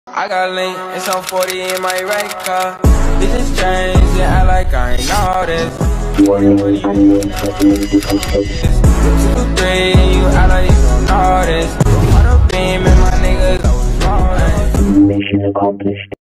I got link and some 40 in my right car. Bitches change and act like I ain't all this. 2, 3 and you act like you don't know this. What a beam and my niggas always rolling. Mission accomplished.